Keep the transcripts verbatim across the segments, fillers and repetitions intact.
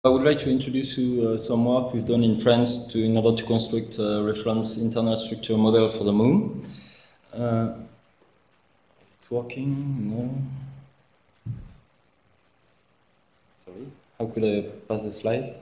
I would like to introduce you uh, some work we've done in France to, in order to construct a reference internal structure model for the moon. Uh, it's working? No. Sorry. How could I pass the slides?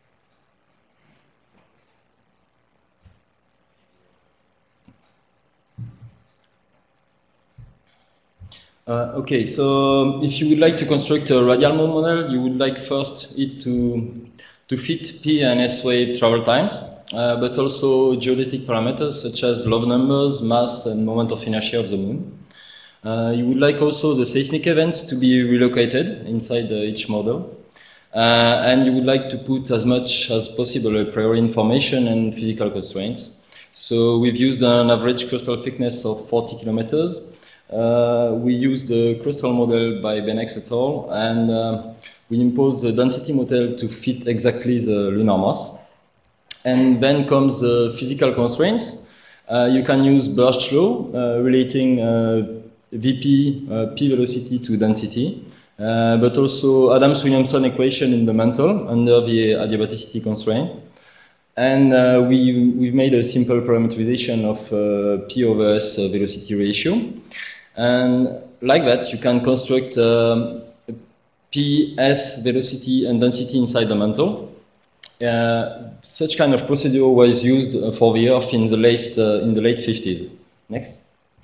Uh, okay, so if you would like to construct a radial moon model, you would like first it to, to fit P and S wave travel times, uh, but also geodetic parameters such as love numbers, mass, and moment of inertia of the moon. Uh, you would like also the seismic events to be relocated inside uh, each model. Uh, and you would like to put as much as possible a priori information and physical constraints. So we've used an average crustal thickness of forty kilometers. Uh, we used the crustal model by Benex et al. And uh, we imposed the density model to fit exactly the lunar mass. And then comes the physical constraints. Uh, you can use Birch law, uh, relating uh, V P, uh, P velocity to density, uh, but also Adams-Williamson equation in the mantle under the adiabaticity constraint. And uh, we, we've made a simple parameterization of uh, P over S velocity ratio. And like that, you can construct um, P, S, velocity, and density inside the mantle. Uh, such kind of procedure was used for the Earth in the late, uh, in the late fifties. Next.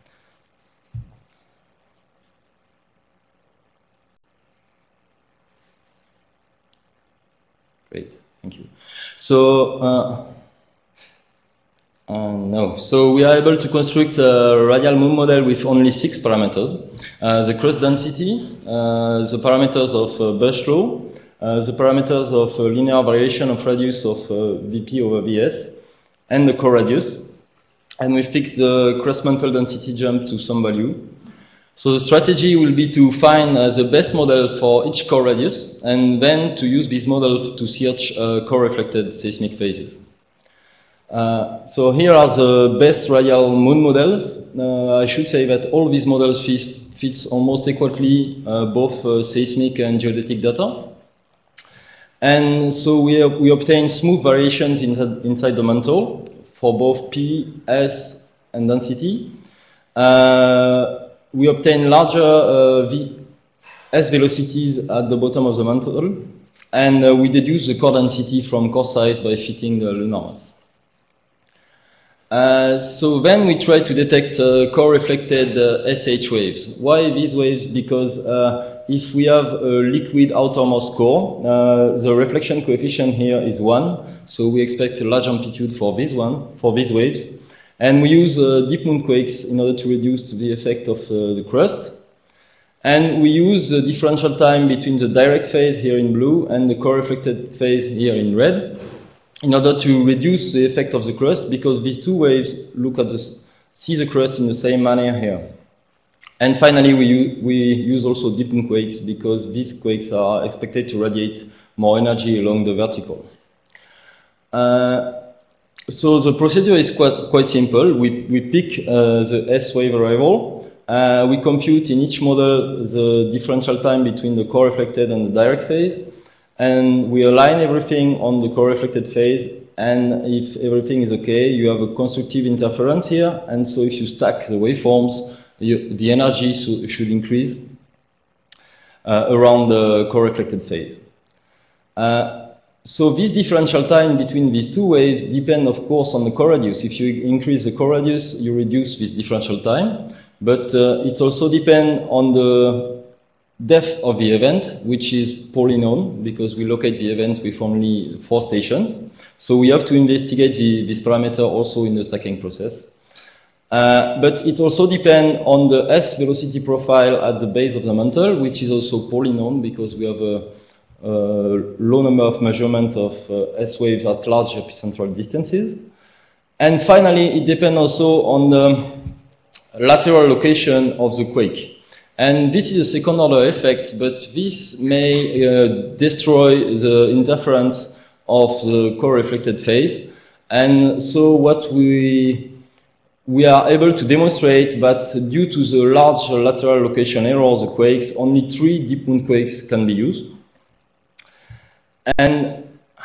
Great, thank you. So, uh, uh, no. So we are able to construct a radial moon model with only six parameters. Uh, the crust density, uh, the parameters of uh, Birch law, uh, the parameters of uh, linear variation of radius of uh, V P over V S, and the core radius. And we fix the crust mantle density jump to some value. So the strategy will be to find uh, the best model for each core radius, and then to use this model to search uh, core reflected seismic phases. Uh, so here are the best radial moon models. Uh, I should say that all these models fits, fits almost equally uh, both uh, seismic and geodetic data. And so we, uh, we obtain smooth variations in the, inside the mantle for both P, S, and density. Uh, We obtain larger uh, v S velocities at the bottom of the mantle, and uh, we deduce the core density from core size by fitting the lunar mass. Uh, so then we try to detect uh, core reflected uh, S H waves. Why these waves? Because uh, if we have a liquid outermost core, uh, the reflection coefficient here is one, so we expect a large amplitude for this one, for these waves. And we use uh, deep moon quakes in order to reduce the effect of uh, the crust. And we use the differential time between the direct phase here in blue and the core reflected phase here in red in order to reduce the effect of the crust, because these two waves look at the, see the crust in the same manner here. And finally, we, we use also deep moon quakes because these quakes are expected to radiate more energy along the vertical. Uh, So the procedure is quite, quite simple. We, we pick uh, the S wave arrival. Uh, we compute in each model the differential time between the core reflected and the direct phase. And we align everything on the core reflected phase. And if everything is okay, you have a constructive interference here. And so if you stack the waveforms, you, the energy so, should increase uh, around the core reflected phase. Uh, So this differential time between these two waves depend, of course, on the core radius. If you increase the core radius, you reduce this differential time. But uh, it also depends on the depth of the event, which is poorly known because we locate the event with only four stations. So we have to investigate the, this parameter also in the stacking process. Uh, but it also depends on the S velocity profile at the base of the mantle, which is also poorly known because we have a Uh, low number of measurement of uh, S waves at large epicentral distances. And finally, it depends also on the lateral location of the quake. And this is a second order effect, but this may uh, destroy the interference of the core reflected phase. And so what we we are able to demonstrate that due to the large lateral location error of the quakes, only three deep moon quakes can be used. And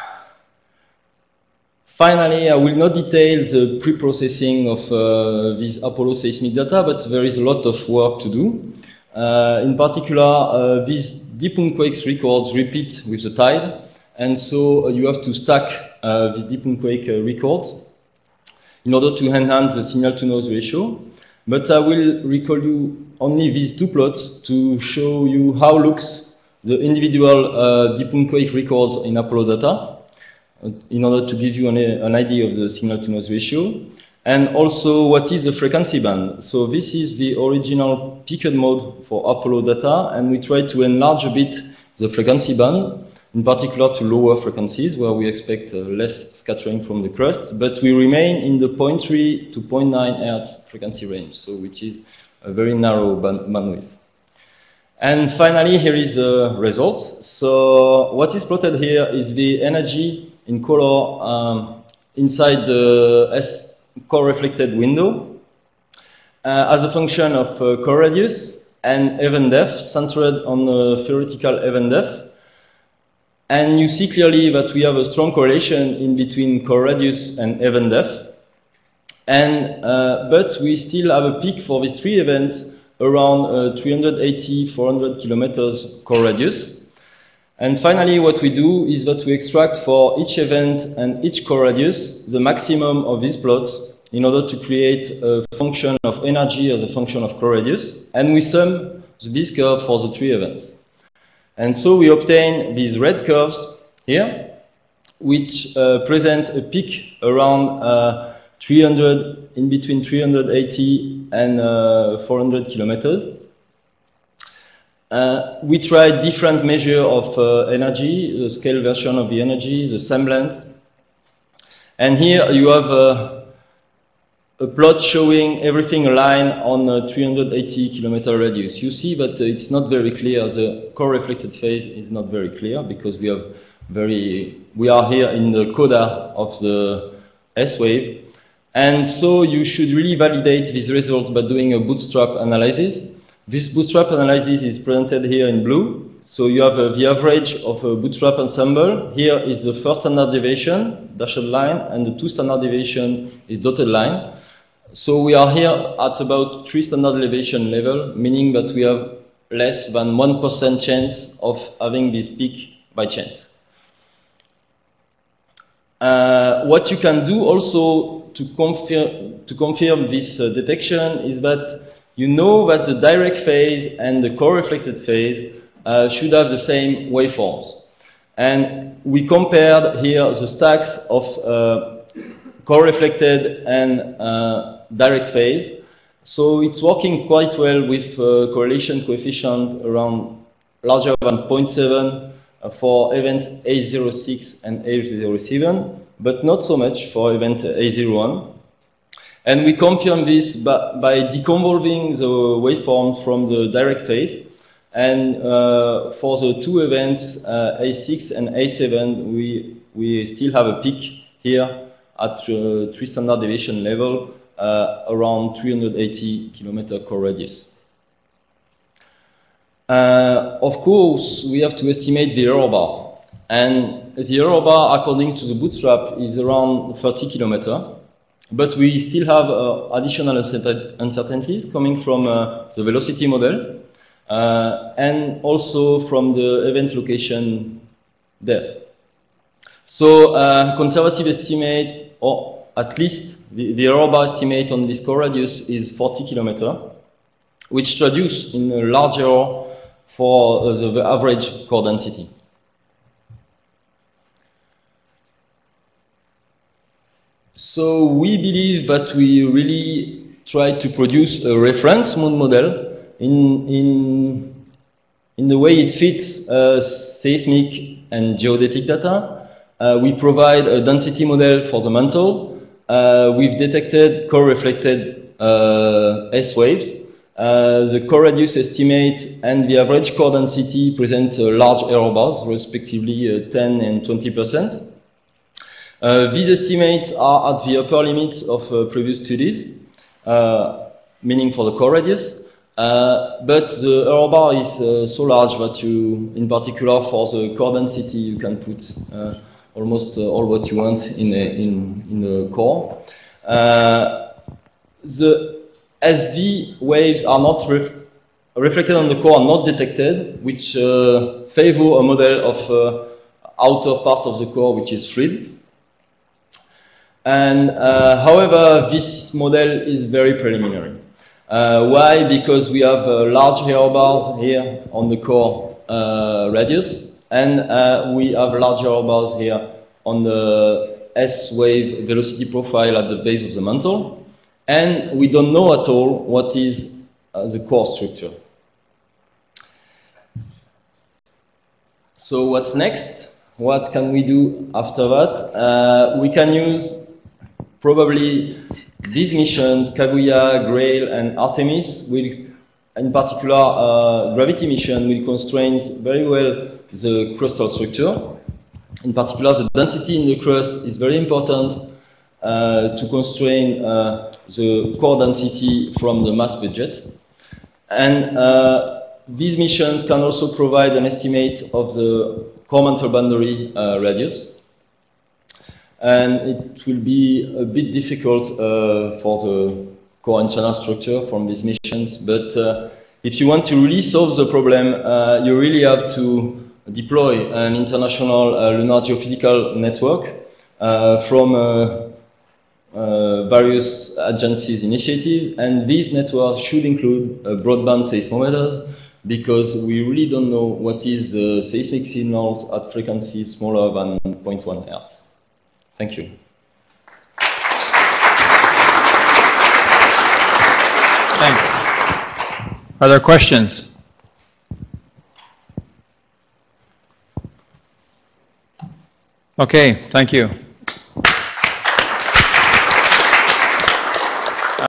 finally, I will not detail the pre-processing of uh, this Apollo seismic data, but there is a lot of work to do. Uh, in particular, uh, these deep quakes records repeat with the tide, and so you have to stack uh, the deep quake uh, records in order to enhance the signal-to-noise ratio. But I will recall you only these two plots to show you how looks the individual uh, deep quake records in Apollo data, in order to give you an, an idea of the signal-to-noise ratio, and also what is the frequency band. So this is the original peaked mode for Apollo data, and we try to enlarge a bit the frequency band, in particular to lower frequencies where we expect uh, less scattering from the crust, but we remain in the zero point three to zero point nine hertz frequency range, so which is a very narrow band bandwidth. And finally, here is the results. So what is plotted here is the energy in color um, inside the S core reflected window uh, as a function of uh, core radius and event depth centered on the theoretical event depth. And you see clearly that we have a strong correlation in between core radius and event depth. And, uh, but we still have a peak for these three events around uh, three hundred eighty, four hundred kilometers core radius. And finally, what we do is that we extract for each event and each core radius the maximum of these plots in order to create a function of energy as a function of core radius. And we sum this curve for the three events. And so we obtain these red curves here, which uh, present a peak around uh, three hundred, in between three hundred eighty and uh, four hundred kilometers. Uh, we tried different measures of uh, energy, the scale version of the energy, the semblance. And here you have uh, a plot showing everything aligned on a three hundred eighty kilometer radius. You see that uh, it's not very clear. The core reflected phase is not very clear because we have very, we are here in the coda of the S wave. And so you should really validate these results by doing a bootstrap analysis. This bootstrap analysis is presented here in blue. So you have uh, the average of a bootstrap ensemble. Here is the first standard deviation, dashed line, and the two standard deviation is dotted line. So we are here at about three standard deviation level, meaning that we have less than one percent chance of having this peak by chance. Uh, what you can do also to confirm, to confirm this uh, detection is that you know that the direct phase and the core reflected phase uh, should have the same waveforms. And we compared here the stacks of uh, core reflected and uh, direct phase. So it's working quite well with uh, correlation coefficient around larger than zero point seven uh, for events A zero six and A zero seven, but not so much for event A zero one. And we confirm this by, by deconvolving the waveform from the direct phase. And uh, for the two events, uh, A six and A seven, we, we still have a peak here at uh, three standard deviation level, uh, around three hundred eighty kilometer core radius. Uh, of course, we have to estimate the error bar. And the error bar, according to the bootstrap, is around thirty kilometers. But we still have uh, additional uncertainties coming from uh, the velocity model uh, and also from the event location depth. So uh, conservative estimate, or at least the, the error bar estimate on this core radius is forty kilometers, which traduces in a large error for uh, the average core density. So we believe that we really try to produce a reference moon model in, in, in the way it fits uh, seismic and geodetic data. Uh, we provide a density model for the mantle. Uh, we've detected core reflected uh, S waves. Uh, the core radius estimate and the average core density present uh, large error bars, respectively uh, ten and twenty percent. Uh, these estimates are at the upper limits of uh, previous studies, uh, meaning for the core radius. Uh, but the error bar is uh, so large that you, in particular for the core density, you can put uh, almost uh, all what you want in a, in, in a core. Uh, the S V waves are not ref reflected on the core, are not detected, which uh, favor a model of uh, outer part of the core, which is fluid. And uh, however, this model is very preliminary. Uh, why? Because we have uh, large error bars here on the core uh, radius, and uh, we have large error bars here on the S wave velocity profile at the base of the mantle, and we don't know at all what is uh, the core structure. So what's next? What can we do after that? Uh, we can use probably these missions, Kaguya, Grail, and Artemis, will, in particular, uh, gravity mission will constrain very well the crustal structure. In particular, the density in the crust is very important uh, to constrain uh, the core density from the mass budget. And uh, these missions can also provide an estimate of the core mantle boundary uh, radius. And it will be a bit difficult uh, for the core and channel structure from these missions. But uh, if you want to really solve the problem, uh, you really have to deploy an international uh, lunar geophysical network uh, from uh, uh, various agencies' initiatives. And this network should include uh, broadband seismometers, because we really don't know what is the seismic signals at frequencies smaller than zero point one hertz. Thank you. Thanks. Are there questions? Okay, thank you.